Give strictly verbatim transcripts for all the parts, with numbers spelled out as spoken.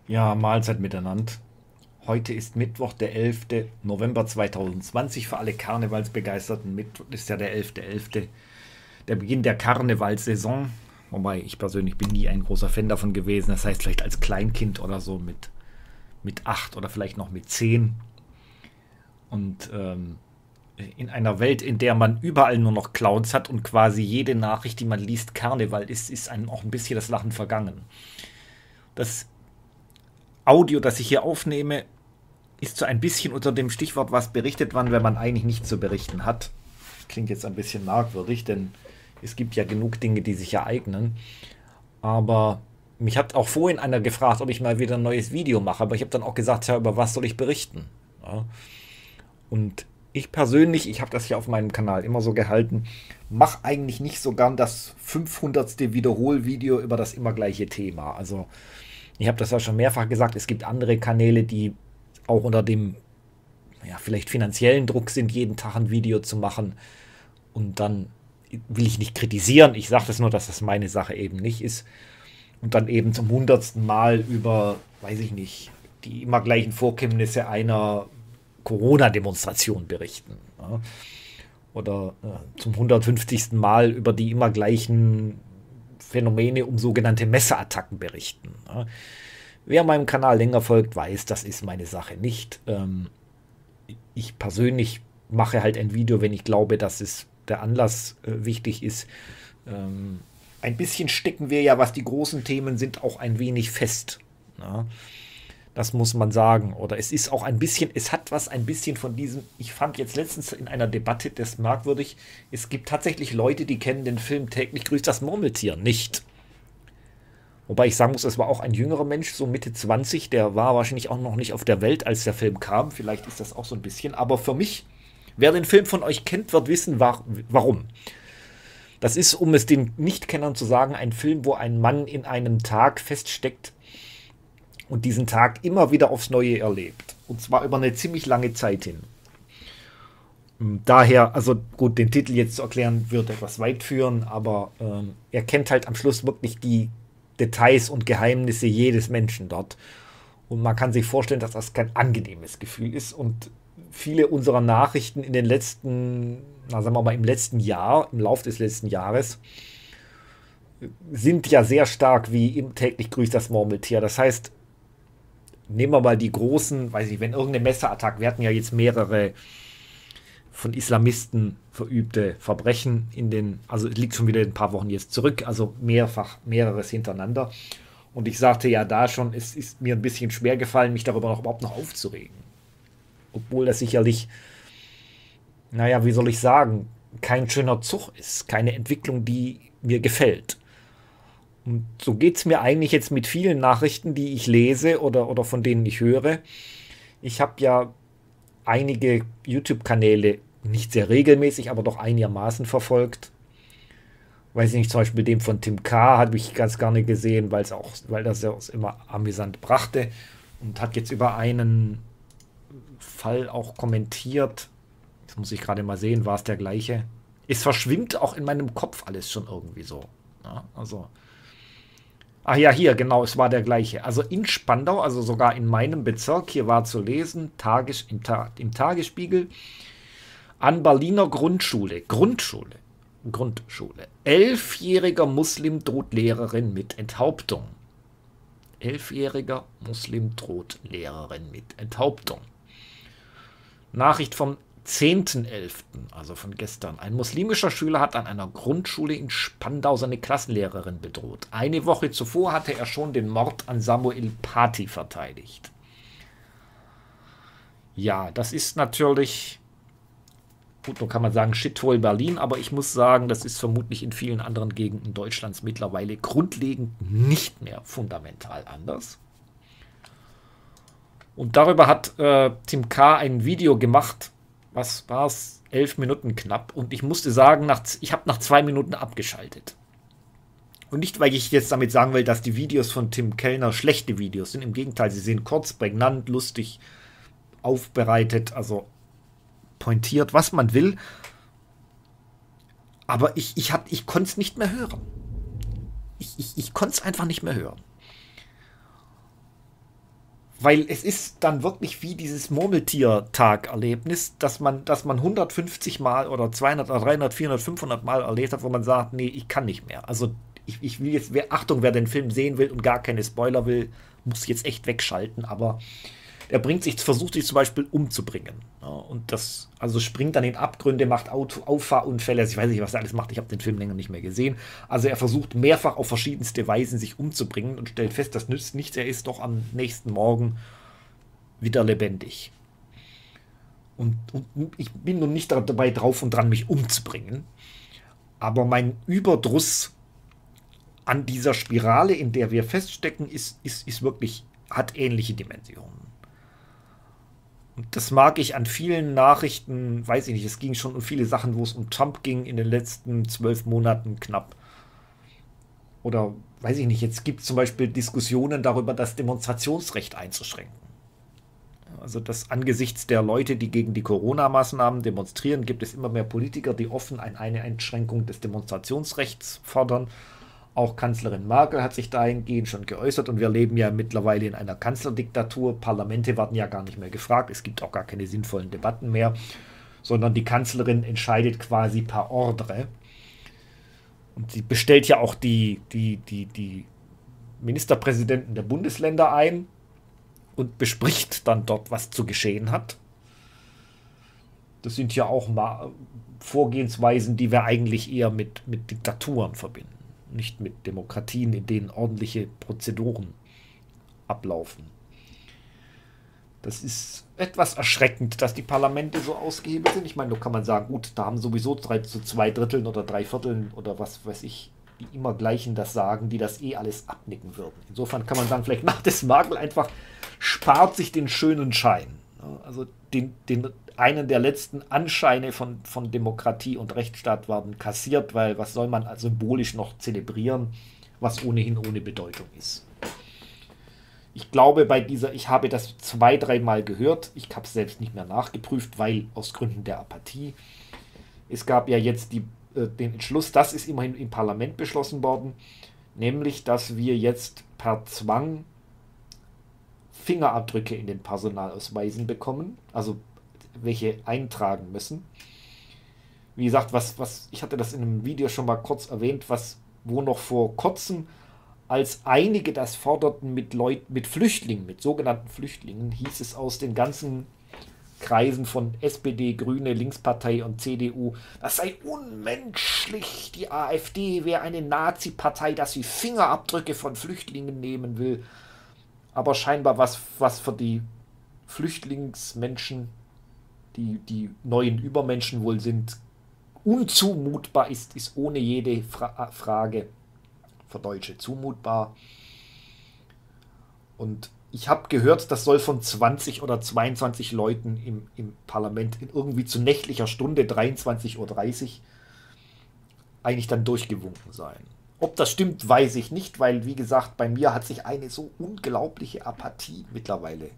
Ja, Mahlzeit miteinander. Heute ist Mittwoch, der elfte November zweitausendzwanzig. Für alle Karnevalsbegeisterten Mittwoch ist ja der elfte elfte. Der Beginn der Karnevalssaison. Wobei ich persönlich bin nie ein großer Fan davon gewesen. Das heißt, vielleicht als Kleinkind oder so mit, mit acht oder vielleicht noch mit zehn. Und ähm, in einer Welt, in der man überall nur noch Clowns hat und quasi jede Nachricht, die man liest, Karneval ist, ist einem auch ein bisschen das Lachen vergangen. Das Audio, das ich hier aufnehme, ist so ein bisschen unter dem Stichwort, was berichtet wann, wenn man eigentlich nichts zu berichten hat. Klingt jetzt ein bisschen merkwürdig, denn es gibt ja genug Dinge, die sich ereignen. Aber mich hat auch vorhin einer gefragt, ob ich mal wieder ein neues Video mache. Aber ich habe dann auch gesagt, ja, über was soll ich berichten? Ja. Und ich persönlich, ich habe das ja auf meinem Kanal immer so gehalten, mache eigentlich nicht so gern das fünfhundertste Wiederholvideo über das immer gleiche Thema. Also ich habe das ja schon mehrfach gesagt, es gibt andere Kanäle, die auch unter dem ja, vielleicht finanziellen Druck sind, jeden Tag ein Video zu machen. Und dann will ich nicht kritisieren, ich sage das nur, dass das meine Sache eben nicht ist. Und dann eben zum hundertsten Mal über, weiß ich nicht, die immer gleichen Vorkommnisse einer Corona-Demonstration berichten. Ja. Oder äh, zum hundertfünfzigsten Mal über die immer gleichen Phänomene um sogenannte Messerattacken berichten. Ja. Wer meinem Kanal länger folgt, weiß, das ist meine Sache nicht. Ähm, ich persönlich mache halt ein Video, wenn ich glaube, dass es der Anlass äh, wichtig ist. Ähm, ein bisschen stecken wir ja, was die großen Themen sind, auch ein wenig fest. Ja. Das muss man sagen. Oder es ist auch ein bisschen, es hat was ein bisschen von diesem, ich fand jetzt letztens in einer Debatte das merkwürdig, es gibt tatsächlich Leute, die kennen den Film Täglich grüßt das Murmeltier nicht. Wobei ich sagen muss, es war auch ein jüngerer Mensch, so Mitte zwanzig, der war wahrscheinlich auch noch nicht auf der Welt, als der Film kam. Vielleicht ist das auch so ein bisschen. Aber für mich, wer den Film von euch kennt, wird wissen, war, warum. Das ist, um es den Nichtkennern zu sagen, ein Film, wo ein Mann in einem Tag feststeckt und diesen Tag immer wieder aufs Neue erlebt. Und zwar über eine ziemlich lange Zeit hin. Daher, also gut, den Titel jetzt zu erklären, wird etwas weit führen, aber ähm, er kennt halt am Schluss wirklich die Details und Geheimnisse jedes Menschen dort. Und man kann sich vorstellen, dass das kein angenehmes Gefühl ist. Und viele unserer Nachrichten in den letzten, na sagen wir mal im letzten Jahr, im Lauf des letzten Jahres, sind ja sehr stark wie im täglich grüßt das Murmeltier. Das heißt, nehmen wir mal die großen, weiß ich, wenn irgendeine Messerattacke, wir hatten ja jetzt mehrere von Islamisten verübte Verbrechen in den, also es liegt schon wieder ein paar Wochen jetzt zurück, also mehrfach, mehreres hintereinander. Und ich sagte ja da schon, es ist mir ein bisschen schwer gefallen, mich darüber noch überhaupt noch aufzuregen. Obwohl das sicherlich, naja, wie soll ich sagen, kein schöner Zug ist, keine Entwicklung, die mir gefällt. Und so geht es mir eigentlich jetzt mit vielen Nachrichten, die ich lese oder, oder von denen ich höre. Ich habe ja einige YouTube-Kanäle nicht sehr regelmäßig, aber doch einigermaßen verfolgt. Weiß ich nicht, zum Beispiel dem von Tim K. habe ich ganz gerne gesehen, weil es auch, weil das ja immer amüsant brachte und hat jetzt über einen Fall auch kommentiert. Jetzt muss ich gerade mal sehen, war es der gleiche? Es verschwimmt auch in meinem Kopf alles schon irgendwie so. Ja, also. Ach ja, hier, genau, es war der gleiche. Also in Spandau, also sogar in meinem Bezirk, hier war zu lesen, Tages, im, Ta im Tagesspiegel, an Berliner Grundschule, Grundschule, Grundschule, elfjähriger Muslim droht Lehrerin mit Enthauptung. Elfjähriger Muslim droht Lehrerin mit Enthauptung. Nachricht vom zehnten elften, also von gestern. Ein muslimischer Schüler hat an einer Grundschule in Spandau seine Klassenlehrerin bedroht. Eine Woche zuvor hatte er schon den Mord an Samuel Paty verteidigt. Ja, das ist natürlich, gut, nun kann man sagen Shithole Berlin, aber ich muss sagen, das ist vermutlich in vielen anderen Gegenden Deutschlands mittlerweile grundlegend nicht mehr fundamental anders. Und darüber hat äh, Tim K. ein Video gemacht, was war es, elf Minuten knapp. Und ich musste sagen, nach, ich habe nach zwei Minuten abgeschaltet. Und nicht, weil ich jetzt damit sagen will, dass die Videos von Tim Kellner schlechte Videos sind. Im Gegenteil, sie sind kurz, prägnant, lustig, aufbereitet, also pointiert, was man will. Aber ich, ich, ich konnte es nicht mehr hören. Ich, ich, ich konnte es einfach nicht mehr hören. Weil es ist dann wirklich wie dieses Murmeltier-Tag-Erlebnis, dass man, dass man hundertfünfzig Mal oder zweihundert, dreihundert, vierhundert, fünfhundert Mal erlebt hat, wo man sagt, nee, ich kann nicht mehr. Also ich, ich will jetzt, wer, Achtung, wer den Film sehen will und gar keine Spoiler will, muss jetzt echt wegschalten, aber er bringt sich, versucht sich zum Beispiel umzubringen. Ja, und das, also springt dann in Abgründe, macht Auto, Auffahrunfälle, also ich weiß nicht, was er alles macht, ich habe den Film länger nicht mehr gesehen. Also er versucht mehrfach auf verschiedenste Weisen sich umzubringen und stellt fest, das nützt nichts, er ist doch am nächsten Morgen wieder lebendig. Und, und ich bin nun nicht dabei drauf und dran, mich umzubringen. Aber mein Überdruss an dieser Spirale, in der wir feststecken, ist, ist, ist wirklich, hat ähnliche Dimensionen. Und das mag ich an vielen Nachrichten, weiß ich nicht, es ging schon um viele Sachen, wo es um Trump ging in den letzten zwölf Monaten knapp. Oder weiß ich nicht, jetzt gibt es zum Beispiel Diskussionen darüber, das Demonstrationsrecht einzuschränken. Also dass angesichts der Leute, die gegen die Corona-Maßnahmen demonstrieren, gibt es immer mehr Politiker, die offen eine Einschränkung des Demonstrationsrechts fordern. Auch Kanzlerin Merkel hat sich dahingehend schon geäußert und wir leben ja mittlerweile in einer Kanzlerdiktatur. Parlamente werden ja gar nicht mehr gefragt, es gibt auch gar keine sinnvollen Debatten mehr, sondern die Kanzlerin entscheidet quasi per Ordre. Und sie bestellt ja auch die, die, die, die Ministerpräsidenten der Bundesländer ein und bespricht dann dort, was zu geschehen hat. Das sind ja auch mal Vorgehensweisen, die wir eigentlich eher mit, mit Diktaturen verbinden. Nicht mit Demokratien, in denen ordentliche Prozeduren ablaufen. Das ist etwas erschreckend, dass die Parlamente so ausgehebelt sind. Ich meine, da kann man sagen, gut, da haben sowieso drei, zu zwei Dritteln oder drei Vierteln oder was weiß ich, die immer gleichen das sagen, die das eh alles abnicken würden. Insofern kann man sagen, vielleicht macht es Merkel einfach, spart sich den schönen Schein. Also den, den einen der letzten Anscheine von, von Demokratie und Rechtsstaat werden kassiert, weil was soll man symbolisch noch zelebrieren, was ohnehin ohne Bedeutung ist. Ich glaube bei dieser, ich habe das zwei, dreimal gehört, ich habe es selbst nicht mehr nachgeprüft, weil aus Gründen der Apathie. Es gab ja jetzt die, äh, den Entschluss, das ist immerhin im Parlament beschlossen worden, nämlich, dass wir jetzt per Zwang Fingerabdrücke in den Personalausweisen bekommen, also welche eintragen müssen. Wie gesagt, was, was, ich hatte das in einem Video schon mal kurz erwähnt, was, wo noch vor kurzem, als einige das forderten mit Leuten, mit Flüchtlingen, mit sogenannten Flüchtlingen, hieß es aus den ganzen Kreisen von S P D, Grüne, Linkspartei und C D U, das sei unmenschlich, die AfD wäre eine Nazi-Partei, dass sie Fingerabdrücke von Flüchtlingen nehmen will. Aber scheinbar was, was für die Flüchtlingsmenschen, die, die neuen Übermenschen wohl sind, unzumutbar ist, ist ohne jede Fra- Frage für Deutsche zumutbar. Und ich habe gehört, das soll von zwanzig oder zweiundzwanzig Leuten im, im Parlament in irgendwie zu nächtlicher Stunde, dreiundzwanzig Uhr dreißig, eigentlich dann durchgewunken sein. Ob das stimmt, weiß ich nicht, weil, wie gesagt, bei mir hat sich eine so unglaubliche Apathie mittlerweile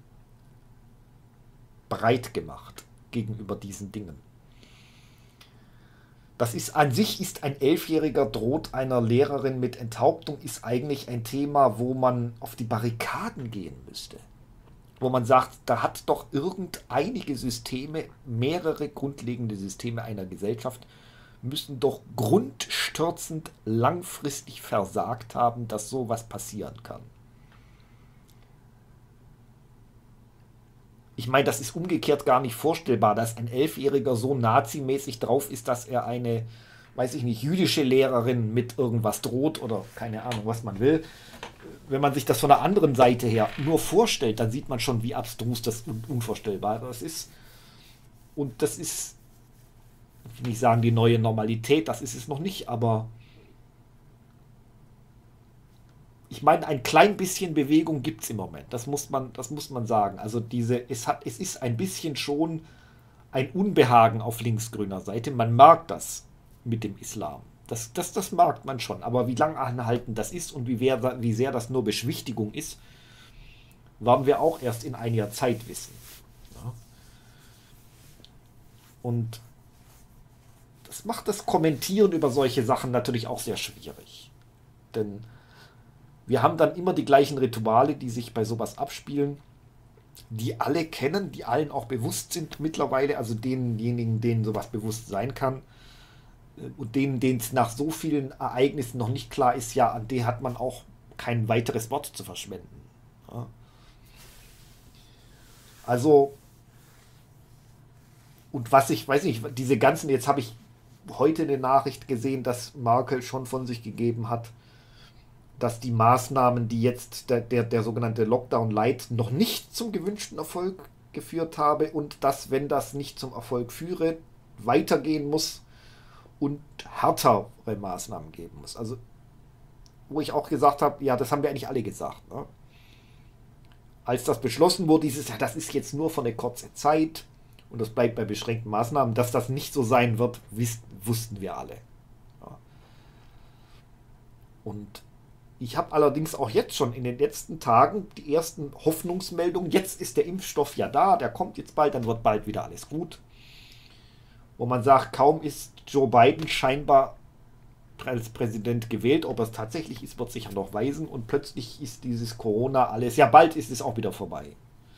breit gemacht gegenüber diesen Dingen. Das ist an sich, ist ein Elfjähriger droht einer Lehrerin mit Enthauptung, ist eigentlich ein Thema, wo man auf die Barrikaden gehen müsste. Wo man sagt, da hat doch irgendeinige Systeme, mehrere grundlegende Systeme einer Gesellschaft, müssen doch grundstürzend langfristig versagt haben, dass sowas passieren kann. Ich meine, das ist umgekehrt gar nicht vorstellbar, dass ein Elfjähriger so nazimäßig drauf ist, dass er eine, weiß ich nicht, jüdische Lehrerin mit irgendwas droht oder keine Ahnung, was man will. Wenn man sich das von der anderen Seite her nur vorstellt, dann sieht man schon, wie abstrus das und unvorstellbar das ist. Und das ist, ich will nicht sagen, die neue Normalität, das ist es noch nicht, aber ich meine, ein klein bisschen Bewegung gibt es im Moment. Das muss man, das muss man sagen. Also diese, es hat, es ist ein bisschen schon ein Unbehagen auf linksgrüner Seite. Man merkt das mit dem Islam. Das, das, das merkt man schon. Aber wie lang anhaltend das ist und wie, wer, wie sehr das nur Beschwichtigung ist, werden wir auch erst in einiger Zeit wissen. Ja. Und das macht das Kommentieren über solche Sachen natürlich auch sehr schwierig. Denn wir haben dann immer die gleichen Rituale, die sich bei sowas abspielen. die alle kennen, die allen auch bewusst sind mittlerweile, also denjenigen, denen sowas bewusst sein kann äh, und denen, denen es nach so vielen Ereignissen noch nicht klar ist, ja, an die hat man auch kein weiteres Wort zu verschwenden. Ja. Also, und was ich, weiß nicht, diese ganzen, jetzt habe ich heute eine Nachricht gesehen, dass Merkel schon von sich gegeben hat, dass die Maßnahmen, die jetzt der, der, der sogenannte Lockdown Light noch nicht zum gewünschten Erfolg geführt habe und dass, wenn das nicht zum Erfolg führe, weitergehen muss und härtere Maßnahmen geben muss. Also, wo ich auch gesagt habe, ja, das haben wir eigentlich alle gesagt. Ne? Als das beschlossen wurde, dieses, ja, das ist jetzt nur für eine kurze Zeit und das bleibt bei beschränkten Maßnahmen, dass das nicht so sein wird, wiss, wussten wir alle. Ja. Und ich habe allerdings auch jetzt schon in den letzten Tagen die ersten Hoffnungsmeldungen. Jetzt ist der Impfstoff ja da, der kommt jetzt bald, dann wird bald wieder alles gut. Wo man sagt, kaum ist Joe Biden scheinbar als Präsident gewählt, ob er es tatsächlich ist, wird sich ja noch weisen. Und plötzlich ist dieses Corona alles, ja bald ist es auch wieder vorbei.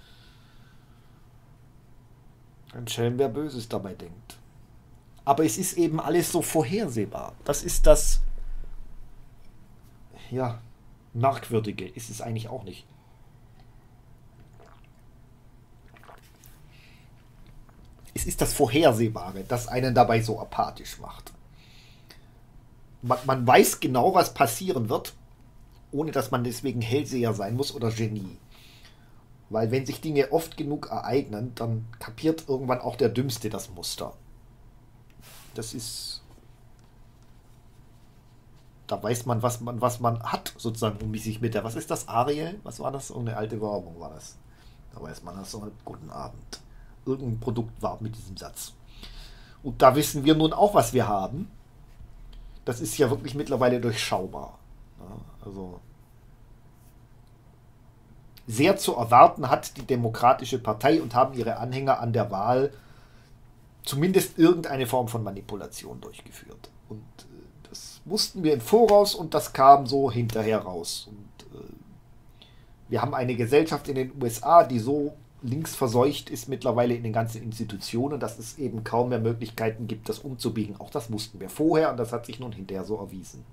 Ein Schelm, wer Böses dabei denkt. Aber es ist eben alles so vorhersehbar. Das ist das... Ja, merkwürdige ist es eigentlich auch nicht. Es ist das Vorhersehbare, das einen dabei so apathisch macht. Man, man weiß genau, was passieren wird, ohne dass man deswegen Hellseher sein muss oder Genie. Weil wenn sich Dinge oft genug ereignen, dann kapiert irgendwann auch der Dümmste das Muster. Das ist... Da weiß man, was man, was man hat, sozusagen, um sich mit der, was ist das, Ariel? Was war das? Irgendeine alte Werbung war das. Da weiß man das so, guten Abend. Irgendein Produkt war mit diesem Satz. Und da wissen wir nun auch, was wir haben. Das ist ja wirklich mittlerweile durchschaubar. Ja, also sehr zu erwarten hat die Demokratische Partei und haben ihre Anhänger an der Wahl zumindest irgendeine Form von Manipulation durchgeführt. Und das wussten wir im Voraus und das kam so hinterher raus. Und äh, wir haben eine Gesellschaft in den U S A, die so linksverseucht ist mittlerweile in den ganzen Institutionen, dass es eben kaum mehr Möglichkeiten gibt, das umzubiegen. Auch das wussten wir vorher und das hat sich nun hinterher so erwiesen.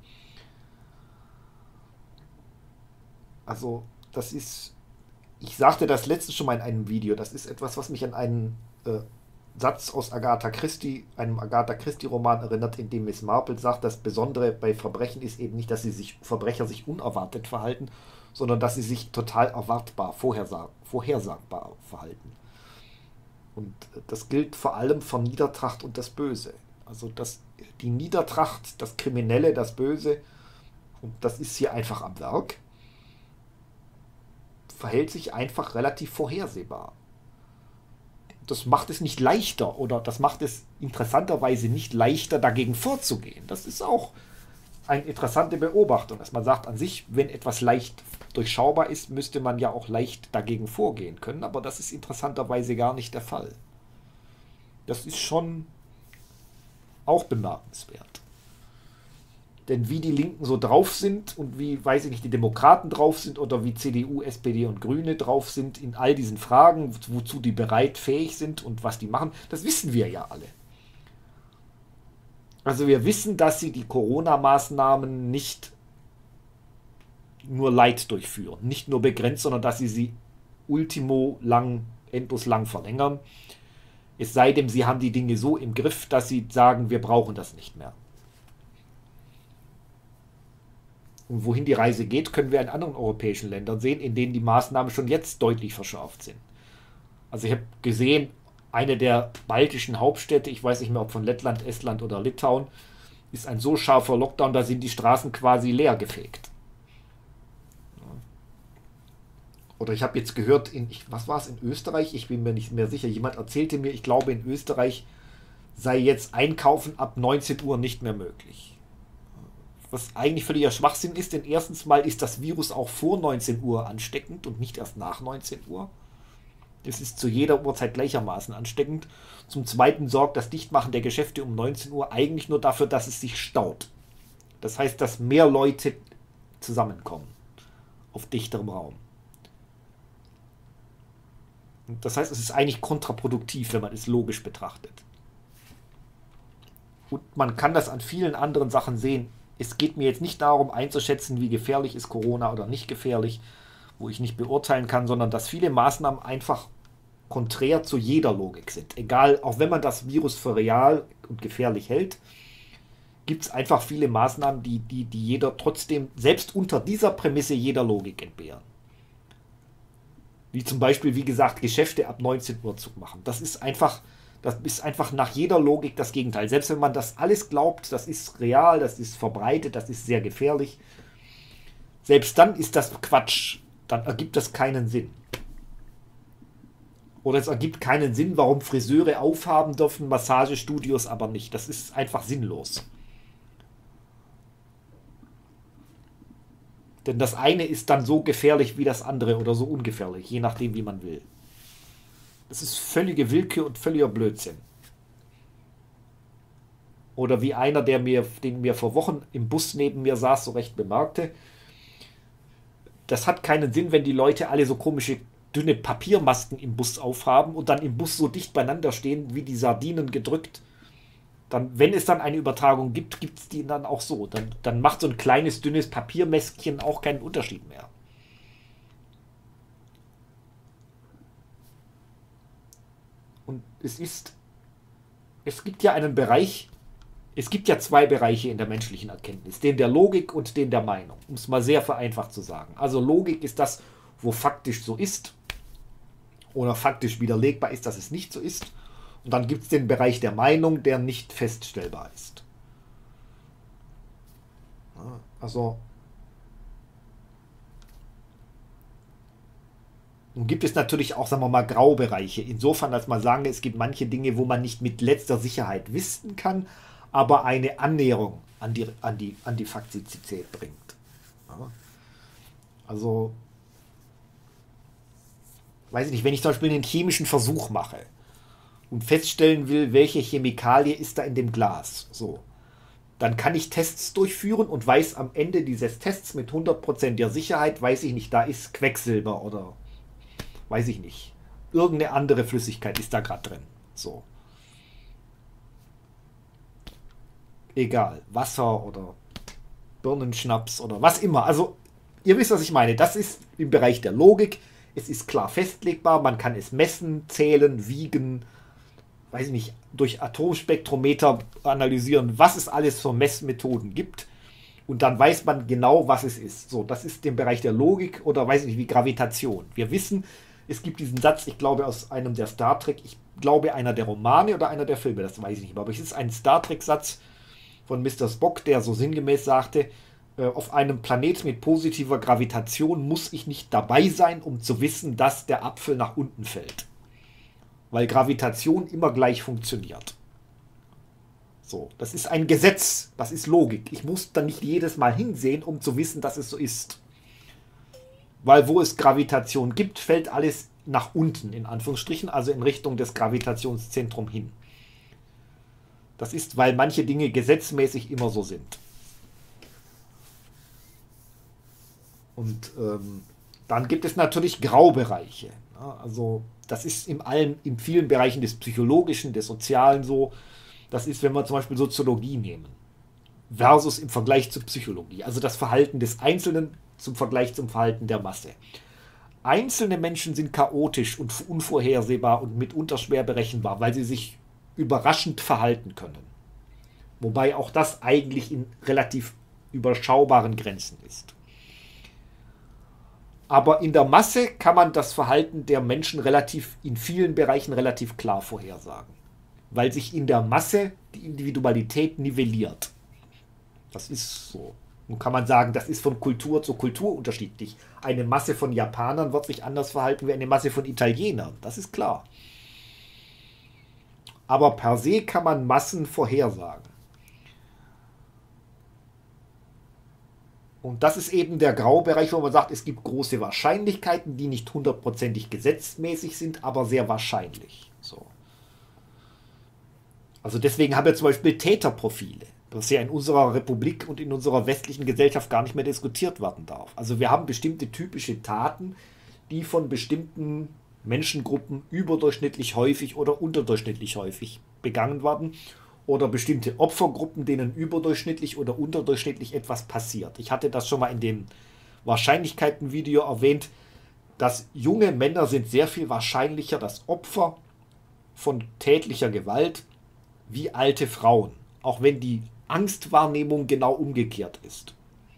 Also das ist, ich sagte das letztens schon mal in einem Video, das ist etwas, was mich an einen äh, Satz aus Agatha Christie, einem Agatha Christie-Roman erinnert, in dem Miss Marple sagt, das Besondere bei Verbrechen ist eben nicht, dass sie sich Verbrecher sich unerwartet verhalten, sondern dass sie sich total erwartbar, vorhersag, vorhersagbar verhalten. Und das gilt vor allem für Niedertracht und das Böse. Also das, die Niedertracht, das Kriminelle, das Böse, und das ist hier einfach am Werk, verhält sich einfach relativ vorhersehbar. Das macht es nicht leichter oder das macht es interessanterweise nicht leichter, dagegen vorzugehen. Das ist auch eine interessante Beobachtung, dass man sagt, an sich, wenn etwas leicht durchschaubar ist, müsste man ja auch leicht dagegen vorgehen können, aber das ist interessanterweise gar nicht der Fall. Das ist schon auch bemerkenswert. Denn wie die Linken so drauf sind und wie, weiß ich nicht, die Demokraten drauf sind oder wie C D U, S P D und Grüne drauf sind in all diesen Fragen, wozu die bereit, fähig sind und was die machen, das wissen wir ja alle. Also wir wissen, dass sie die Corona-Maßnahmen nicht nur light durchführen, nicht nur begrenzt, sondern dass sie sie ultimo lang, endlos lang verlängern. Es sei denn, sie haben die Dinge so im Griff, dass sie sagen, wir brauchen das nicht mehr. Und wohin die Reise geht, können wir in anderen europäischen Ländern sehen, in denen die Maßnahmen schon jetzt deutlich verschärft sind. Also ich habe gesehen, eine der baltischen Hauptstädte, ich weiß nicht mehr, ob von Lettland, Estland oder Litauen, ist ein so scharfer Lockdown, da sind die Straßen quasi leer gefegt. Oder ich habe jetzt gehört, in, ich, was war es in Österreich? Ich bin mir nicht mehr sicher. Jemand erzählte mir, ich glaube in Österreich sei jetzt Einkaufen ab neunzehn Uhr nicht mehr möglich. Was eigentlich völliger Schwachsinn ist, denn erstens mal ist das Virus auch vor neunzehn Uhr ansteckend und nicht erst nach neunzehn Uhr. Es ist zu jeder Uhrzeit gleichermaßen ansteckend. Zum Zweiten sorgt das Dichtmachen der Geschäfte um neunzehn Uhr eigentlich nur dafür, dass es sich staut. Das heißt, dass mehr Leute zusammenkommen auf dichterem Raum. Das heißt, es ist eigentlich kontraproduktiv, wenn man es logisch betrachtet. Und man kann das an vielen anderen Sachen sehen. Es geht mir jetzt nicht darum einzuschätzen, wie gefährlich ist Corona oder nicht gefährlich, wo ich nicht beurteilen kann, sondern dass viele Maßnahmen einfach konträr zu jeder Logik sind. Egal, auch wenn man das Virus für real und gefährlich hält, gibt es einfach viele Maßnahmen, die, die, die jeder trotzdem, selbst unter dieser Prämisse, jeder Logik entbehren. Wie zum Beispiel, wie gesagt, Geschäfte ab neunzehn Uhr zu machen. Das ist einfach, das ist einfach nach jeder Logik das Gegenteil. Selbst wenn man das alles glaubt, das ist real, das ist verbreitet, das ist sehr gefährlich, selbst dann ist das Quatsch. Dann ergibt das keinen Sinn. Oder es ergibt keinen Sinn, warum Friseure aufhaben dürfen, Massagestudios aber nicht. Das ist einfach sinnlos. Denn das eine ist dann so gefährlich wie das andere oder so ungefährlich, je nachdem, wie man will. Das ist völlige Willkür und völliger Blödsinn. Oder wie einer, der mir, den mir vor Wochen im Bus neben mir saß, so recht bemerkte, das hat keinen Sinn, wenn die Leute alle so komische, dünne Papiermasken im Bus aufhaben und dann im Bus so dicht beieinander stehen, wie die Sardinen gedrückt. Dann, wenn es dann eine Übertragung gibt, gibt es die dann auch so. Dann, dann macht so ein kleines, dünnes Papiermäskchen auch keinen Unterschied mehr. Und es ist, es gibt ja einen Bereich, es gibt ja zwei Bereiche in der menschlichen Erkenntnis, den der Logik und den der Meinung, um es mal sehr vereinfacht zu sagen. Also Logik ist das, wo faktisch so ist oder faktisch widerlegbar ist, dass es nicht so ist. Und dann gibt es den Bereich der Meinung, der nicht feststellbar ist. Also nun gibt es natürlich auch, sagen wir mal, Graubereiche. Insofern, als man sagen, es gibt manche Dinge, wo man nicht mit letzter Sicherheit wissen kann, aber eine Annäherung an die, an die, an die Faktizität bringt. Ja. Also, weiß ich nicht, wenn ich zum Beispiel einen chemischen Versuch mache und feststellen will, welche Chemikalie ist da in dem Glas, so, dann kann ich Tests durchführen und weiß am Ende dieses Tests mit hundert Prozent der Sicherheit, weiß ich nicht, da ist Quecksilber oder weiß ich nicht, irgendeine andere Flüssigkeit ist da gerade drin. So. Egal, Wasser oder Birnenschnaps oder was immer. Also, ihr wisst, was ich meine. Das ist im Bereich der Logik. Es ist klar festlegbar, man kann es messen, zählen, wiegen, weiß ich nicht, durch Atomspektrometer analysieren, was es alles für Messmethoden gibt. Und dann weiß man genau, was es ist. So, das ist im Bereich der Logik oder weiß ich nicht, wie Gravitation. Wir wissen, es gibt diesen Satz, ich glaube aus einem der Star Trek, ich glaube einer der Romane oder einer der Filme, das weiß ich nicht mehr, aber es ist ein Star Trek-Satz von Mister Spock, der so sinngemäß sagte, äh, auf einem Planet mit positiver Gravitation muss ich nicht dabei sein, um zu wissen, dass der Apfel nach unten fällt. Weil Gravitation immer gleich funktioniert. So, das ist ein Gesetz, das ist Logik. Ich muss da nicht jedes Mal hinsehen, um zu wissen, dass es so ist. Weil wo es Gravitation gibt, fällt alles nach unten, in Anführungsstrichen, also in Richtung des Gravitationszentrums hin. Das ist, weil manche Dinge gesetzmäßig immer so sind. Und ähm, dann gibt es natürlich Graubereiche. Ja, also das ist in allen, in vielen Bereichen des Psychologischen, des Sozialen so. Das ist, wenn wir zum Beispiel Soziologie nehmen, versus im Vergleich zur Psychologie. Also das Verhalten des Einzelnen zum Vergleich zum Verhalten der Masse. Einzelne Menschen sind chaotisch und unvorhersehbar und mitunter schwer berechenbar, weil sie sich überraschend verhalten können. Wobei auch das eigentlich in relativ überschaubaren Grenzen ist. Aber in der Masse kann man das Verhalten der Menschen relativ in vielen Bereichen relativ klar vorhersagen. Weil sich in der Masse die Individualität nivelliert. Das ist so. Nun kann man sagen, das ist von Kultur zu Kultur unterschiedlich. Eine Masse von Japanern wird sich anders verhalten wie eine Masse von Italienern. Das ist klar. Aber per se kann man Massen vorhersagen. Und das ist eben der Graubereich, wo man sagt, es gibt große Wahrscheinlichkeiten, die nicht hundertprozentig gesetzmäßig sind, aber sehr wahrscheinlich. So. Also deswegen haben wir zum Beispiel Täterprofile, das ja in unserer Republik und in unserer westlichen Gesellschaft gar nicht mehr diskutiert werden darf. Also wir haben bestimmte typische Taten, die von bestimmten Menschengruppen überdurchschnittlich häufig oder unterdurchschnittlich häufig begangen werden oder bestimmte Opfergruppen, denen überdurchschnittlich oder unterdurchschnittlich etwas passiert. Ich hatte das schon mal in dem Wahrscheinlichkeiten-Video erwähnt, dass junge Männer sind sehr viel wahrscheinlicher das Opfer von tätlicher Gewalt wie alte Frauen, auch wenn die Angstwahrnehmung genau umgekehrt ist.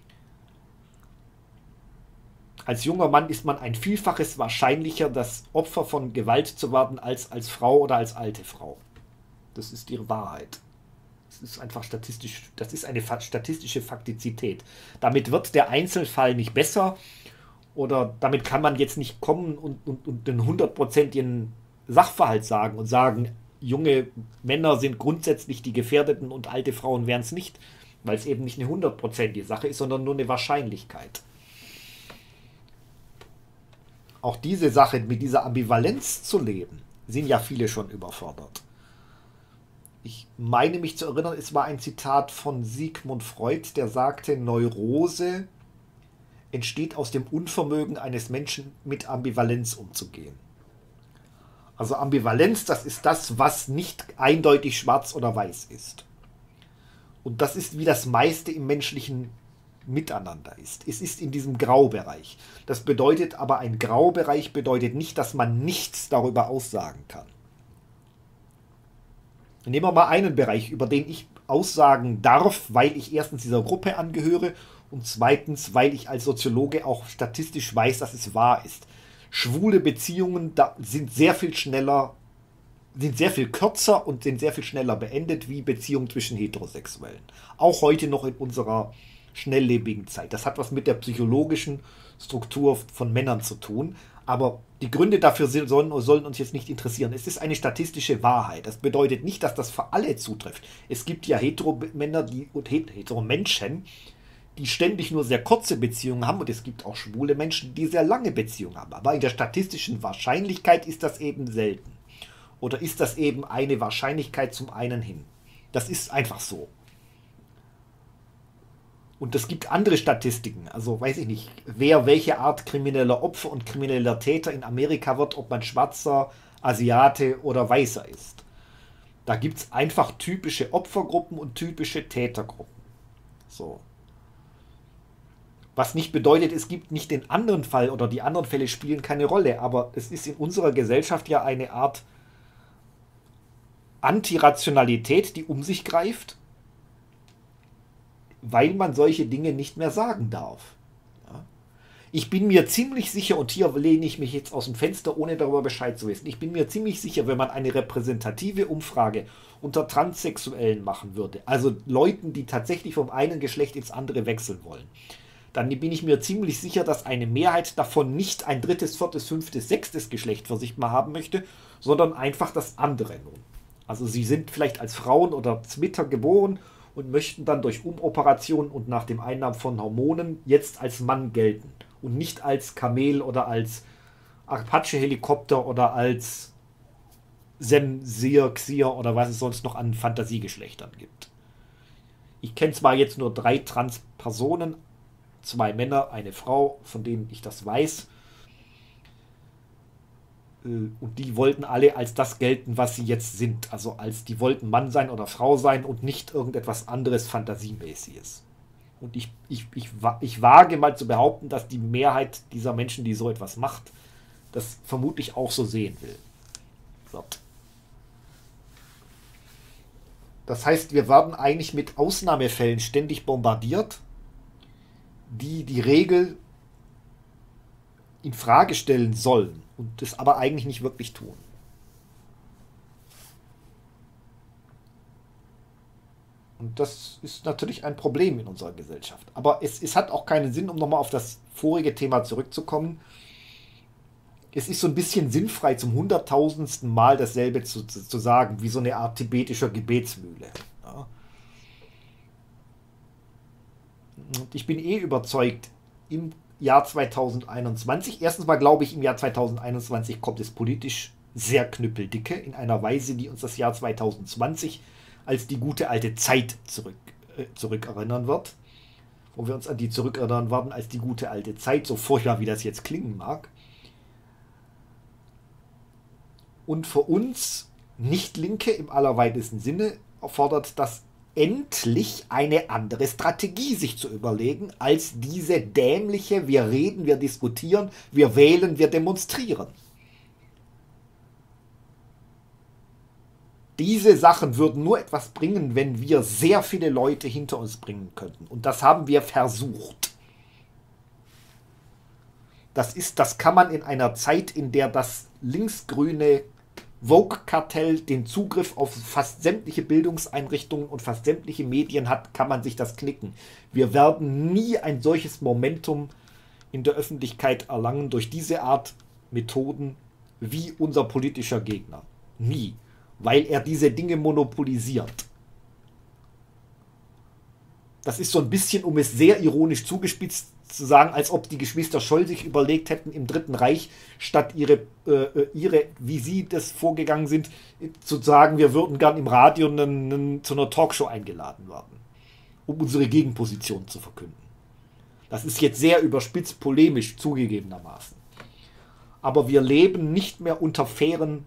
Als junger Mann ist man ein Vielfaches wahrscheinlicher, das Opfer von Gewalt zu werden, als als Frau oder als alte Frau. Das ist die Wahrheit. Das ist einfach statistisch, das ist eine statistische Faktizität. Damit wird der Einzelfall nicht besser oder damit kann man jetzt nicht kommen und, und, und den hundertprozentigen Sachverhalt sagen und sagen, junge Männer sind grundsätzlich die Gefährdeten und alte Frauen wären es nicht, weil es eben nicht eine hundertprozentige Sache ist, sondern nur eine Wahrscheinlichkeit. Auch diese Sache mit dieser Ambivalenz zu leben, sind ja viele schon überfordert. Ich meine mich zu erinnern, es war ein Zitat von Sigmund Freud, der sagte, Neurose entsteht aus dem Unvermögen eines Menschen mit Ambivalenz umzugehen. Also Ambivalenz, das ist das, was nicht eindeutig schwarz oder weiß ist. Und das ist wie das meiste im menschlichen Miteinander ist. Es ist in diesem Graubereich. Das bedeutet aber, ein Graubereich bedeutet nicht, dass man nichts darüber aussagen kann. Nehmen wir mal einen Bereich, über den ich aussagen darf, weil ich erstens dieser Gruppe angehöre und zweitens, weil ich als Soziologe auch statistisch weiß, dass es wahr ist. Schwule Beziehungen da sind sehr viel schneller, sind sehr viel kürzer und sind sehr viel schneller beendet wie Beziehungen zwischen Heterosexuellen. Auch heute noch in unserer schnelllebigen Zeit. Das hat was mit der psychologischen Struktur von Männern zu tun, aber die Gründe dafür sollen, sollen uns jetzt nicht interessieren. Es ist eine statistische Wahrheit. Das bedeutet nicht, dass das für alle zutrifft. Es gibt ja Hetero-Männer die, und Hetero-Menschen, die ständig nur sehr kurze Beziehungen haben und es gibt auch schwule Menschen, die sehr lange Beziehungen haben. Aber in der statistischen Wahrscheinlichkeit ist das eben selten. Oder ist das eben eine Wahrscheinlichkeit zum einen hin. Das ist einfach so. Und es gibt andere Statistiken, also weiß ich nicht, wer welche Art krimineller Opfer und krimineller Täter in Amerika wird, ob man Schwarzer, Asiate oder Weißer ist. Da gibt es einfach typische Opfergruppen und typische Tätergruppen. So. Was nicht bedeutet, es gibt nicht den anderen Fall oder die anderen Fälle spielen keine Rolle, aber es ist in unserer Gesellschaft ja eine Art Antirationalität, die um sich greift, weil man solche Dinge nicht mehr sagen darf. Ja. Ich bin mir ziemlich sicher, und hier lehne ich mich jetzt aus dem Fenster, ohne darüber Bescheid zu wissen, ich bin mir ziemlich sicher, wenn man eine repräsentative Umfrage unter Transsexuellen machen würde, also Leuten, die tatsächlich vom einen Geschlecht ins andere wechseln wollen, dann bin ich mir ziemlich sicher, dass eine Mehrheit davon nicht ein drittes, viertes, fünftes, sechstes Geschlecht für sich mal haben möchte, sondern einfach das andere nun. Also sie sind vielleicht als Frauen oder Zwitter geboren und möchten dann durch Umoperationen und nach dem Einnahmen von Hormonen jetzt als Mann gelten und nicht als Kamel oder als Apache-Helikopter oder als Sem, Seer, Xier oder was es sonst noch an Fantasiegeschlechtern gibt. Ich kenne zwar jetzt nur drei Trans-Personen, zwei Männer, eine Frau, von denen ich das weiß, und die wollten alle als das gelten, was sie jetzt sind. Also als die wollten Mann sein oder Frau sein und nicht irgendetwas anderes Fantasiemäßiges. Und ich, ich, ich, ich wage mal zu behaupten, dass die Mehrheit dieser Menschen, die so etwas macht, das vermutlich auch so sehen will. Wird. Das heißt, wir werden eigentlich mit Ausnahmefällen ständig bombardiert, die die Regel in Frage stellen sollen und das aber eigentlich nicht wirklich tun. Und das ist natürlich ein Problem in unserer Gesellschaft. Aber es, es hat auch keinen Sinn, um nochmal auf das vorige Thema zurückzukommen. Es ist so ein bisschen sinnfrei, zum hunderttausendsten Mal dasselbe zu, zu, zu sagen, wie so eine Art tibetischer Gebetsmühle. Ja. Und ich bin eh überzeugt, im Jahr zweitausendeinundzwanzig, erstens mal glaube ich, im Jahr zweitausendeinundzwanzig kommt es politisch sehr knüppeldicke, in einer Weise, die uns das Jahr zweitausendzwanzig als die gute alte Zeit zurück, äh, zurückerinnern wird. Wo wir uns an die zurückerinnern werden als die gute alte Zeit, so furchtbar wie das jetzt klingen mag. Und für uns Nicht-Linke im allerweitesten Sinne erfordert das endlich eine andere Strategie sich zu überlegen, als diese dämliche, wir reden, wir diskutieren, wir wählen, wir demonstrieren. Diese Sachen würden nur etwas bringen, wenn wir sehr viele Leute hinter uns bringen könnten. Und das haben wir versucht. Das ist, das kann man in einer Zeit, in der das linksgrüne Vogue-Kartell den Zugriff auf fast sämtliche Bildungseinrichtungen und fast sämtliche Medien hat, kann man sich das knicken. Wir werden nie ein solches Momentum in der Öffentlichkeit erlangen durch diese Art Methoden wie unser politischer Gegner. Nie. Weil er diese Dinge monopolisiert. Das ist so ein bisschen, um es sehr ironisch zugespitzt zu sagen, als ob die Geschwister Scholl sich überlegt hätten, im Dritten Reich statt ihre, äh, ihre, wie sie das vorgegangen sind, zu sagen, wir würden gern im Radio einen, einen, zu einer Talkshow eingeladen werden, um unsere Gegenposition zu verkünden. Das ist jetzt sehr überspitzt polemisch zugegebenermaßen. Aber wir leben nicht mehr unter fairen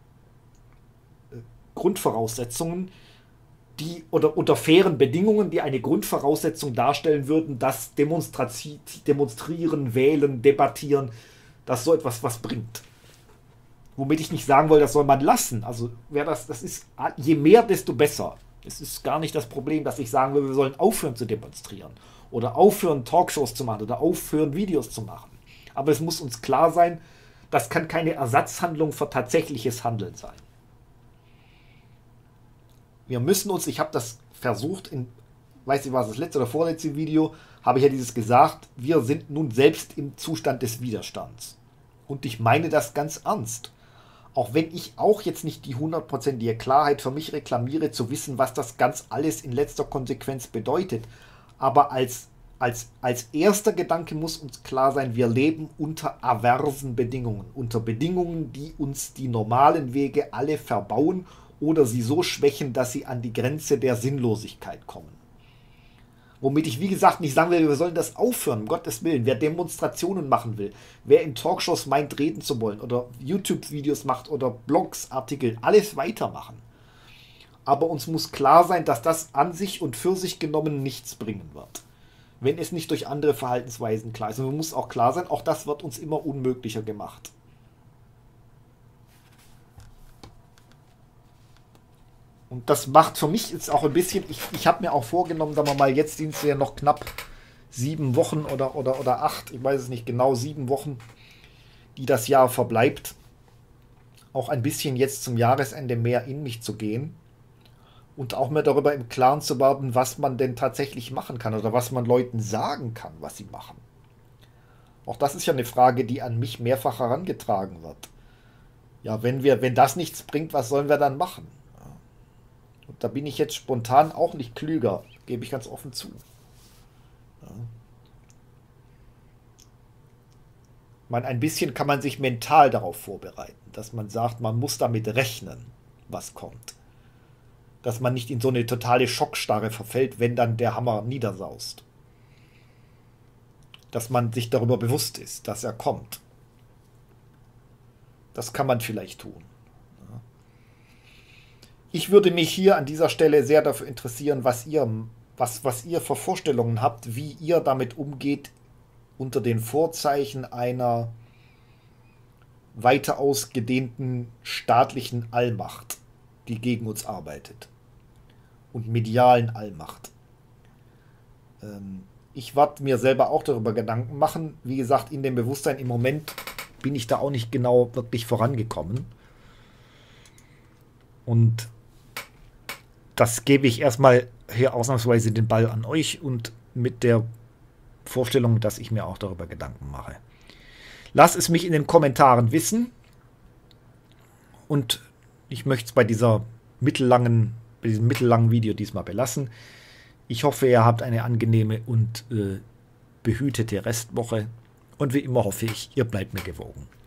Grundvoraussetzungen, die oder unter fairen Bedingungen, die eine Grundvoraussetzung darstellen würden, dass Demonstrieren, Wählen, Debattieren, dass so etwas was bringt. Womit ich nicht sagen will, das soll man lassen. Also wer das, das ist, je mehr, desto besser. Es ist gar nicht das Problem, dass ich sagen will, wir sollen aufhören zu demonstrieren oder aufhören, Talkshows zu machen oder aufhören, Videos zu machen. Aber es muss uns klar sein, das kann keine Ersatzhandlung für tatsächliches Handeln sein. Wir müssen uns, ich habe das versucht, in, weiß ich was, das letzte oder vorletzte Video, habe ich ja dieses gesagt, wir sind nun selbst im Zustand des Widerstands. Und ich meine das ganz ernst. Auch wenn ich auch jetzt nicht die hundertprozentige Klarheit für mich reklamiere, zu wissen, was das ganz alles in letzter Konsequenz bedeutet. Aber als, als, als erster Gedanke muss uns klar sein, wir leben unter aversen Bedingungen. Unter Bedingungen, die uns die normalen Wege alle verbauen oder sie so schwächen, dass sie an die Grenze der Sinnlosigkeit kommen. Womit ich, wie gesagt, nicht sagen will, wir sollen das aufhören, um Gottes Willen. Wer Demonstrationen machen will, wer in Talkshows meint, reden zu wollen oder YouTube-Videos macht oder Blogs, Artikel, alles weitermachen. Aber uns muss klar sein, dass das an sich und für sich genommen nichts bringen wird. Wenn es nicht durch andere Verhaltensweisen klar ist. Und es muss auch klar sein, auch das wird uns immer unmöglicher gemacht. Und das macht für mich jetzt auch ein bisschen, ich, ich habe mir auch vorgenommen, sagen wir mal, jetzt sind es ja noch knapp sieben Wochen oder, oder, oder acht, ich weiß es nicht genau, sieben Wochen, die das Jahr verbleibt, auch ein bisschen jetzt zum Jahresende mehr in mich zu gehen und auch mehr darüber im Klaren zu werden, was man denn tatsächlich machen kann oder was man Leuten sagen kann, was sie machen. Auch das ist ja eine Frage, die an mich mehrfach herangetragen wird. Ja, wenn wir, wenn das nichts bringt, was sollen wir dann machen? Und da bin ich jetzt spontan auch nicht klüger, gebe ich ganz offen zu. Ja. Man, ein bisschen kann man sich mental darauf vorbereiten, dass man sagt, man muss damit rechnen, was kommt. Dass man nicht in so eine totale Schockstarre verfällt, wenn dann der Hammer niedersaust. Dass man sich darüber bewusst ist, dass er kommt. Das kann man vielleicht tun. Ich würde mich hier an dieser Stelle sehr dafür interessieren, was ihr, was, was ihr für Vorstellungen habt, wie ihr damit umgeht unter den Vorzeichen einer weiter ausgedehnten staatlichen Allmacht, die gegen uns arbeitet. Und medialen Allmacht. Ähm, ich werde mir selber auch darüber Gedanken machen. Wie gesagt, in dem Bewusstsein, im Moment bin ich da auch nicht genau wirklich vorangekommen. Und das gebe ich erstmal hier ausnahmsweise den Ball an euch und mit der Vorstellung, dass ich mir auch darüber Gedanken mache. Lasst es mich in den Kommentaren wissen und ich möchte es bei dieser mittellangen, bei diesem mittellangen Video diesmal belassen. Ich hoffe, ihr habt eine angenehme und äh, behütete Restwoche und wie immer hoffe ich, ihr bleibt mir gewogen.